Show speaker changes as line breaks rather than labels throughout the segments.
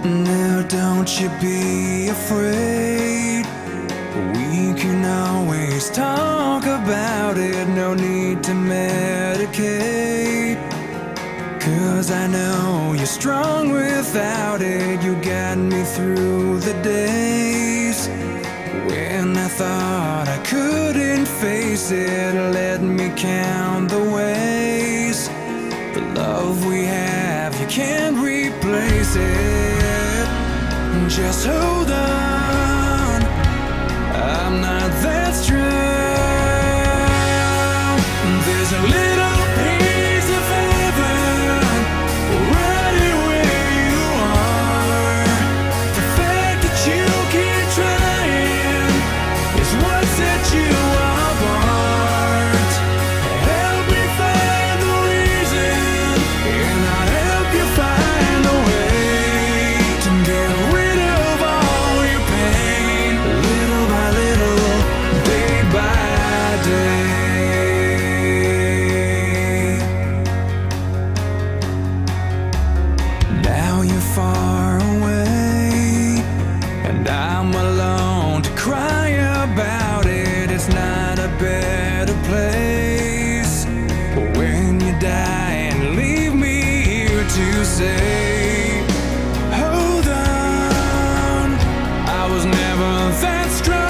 Now don't you be afraid. We can always talk about it. No need to medicate. 'Cause I know you're strong without it. You got me through the days when I thought I couldn't face it. Let me count the ways. The love we have, you can't replace it. Just hold on, I'm not that strong. There's a little piece of heaven right where you are. The fact that you keep trying is what set you apart. Help me find the reason, and I'll help you find a way to get rid of all your pain, little by little, day by day. Now you're far away, and I'm alone to cry about it. It's not a better place when you die and leave me here to say, hold on, I was never that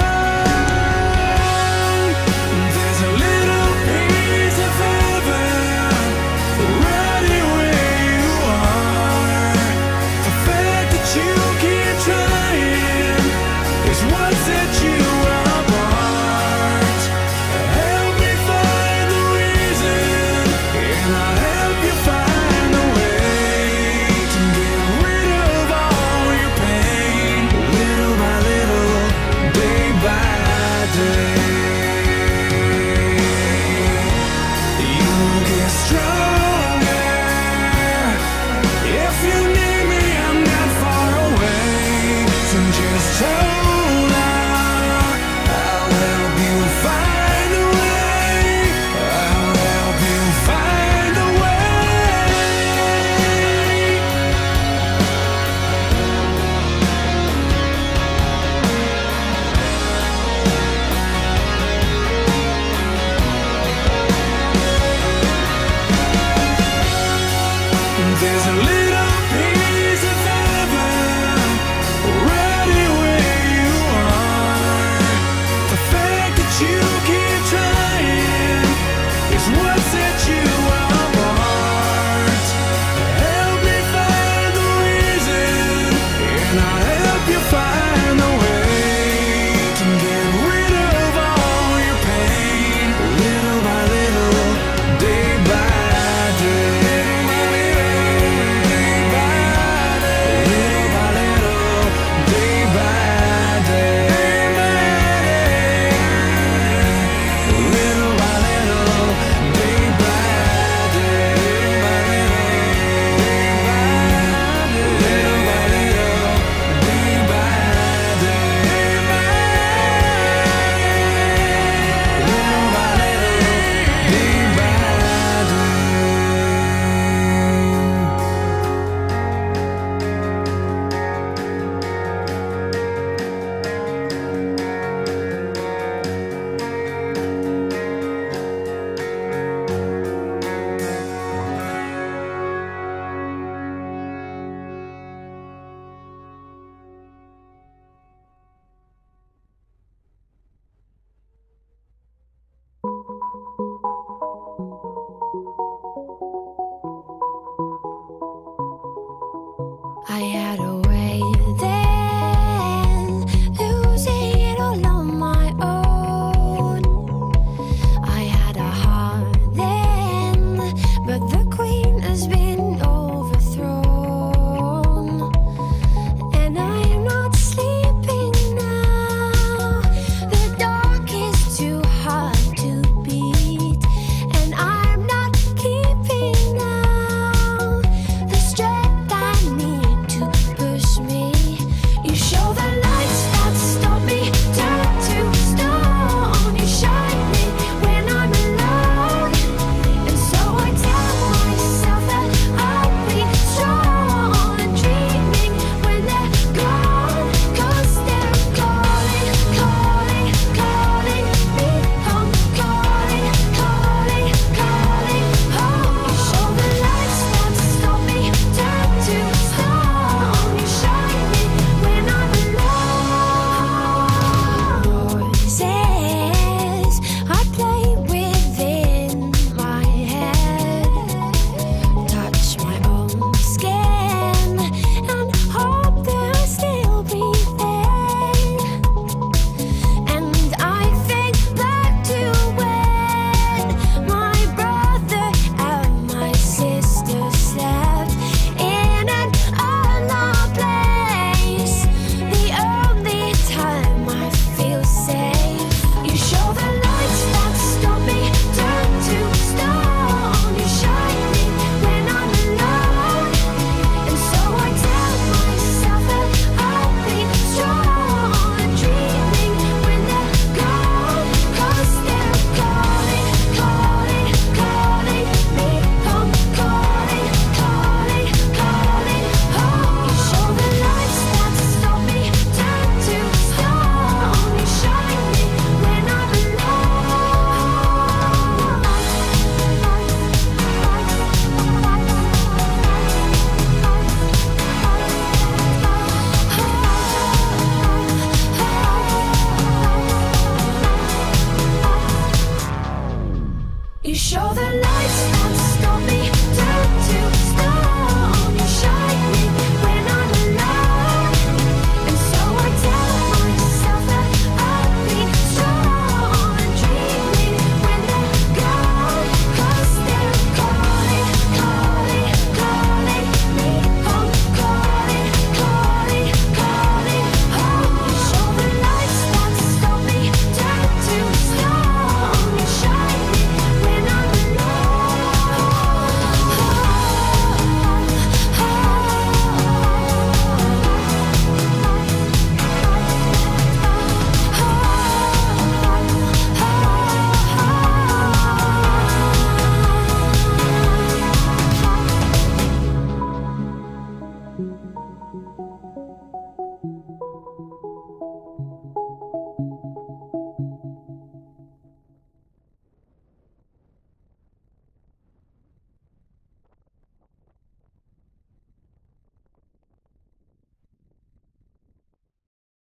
strong. There's a little piece of heaven right where you are. The fact that you keep trying is what set you apart. Help me find the reason, and I'll help you find a way to get rid of all your pain, little by little, day by day. You'll get stronger. If you need me, I'm not far away. So just hold on, I'll help you find a way. I'll help you find a way. There's a little piece of heaven right where you are. The fact that you keep trying is what set you apart. Help me find the reason, and I'll help you find a way to get rid of all your pain, little by little, day by day. Little by little, day by day. Little by little, day by day. Little by little, day by day. Little by little, day by
I had a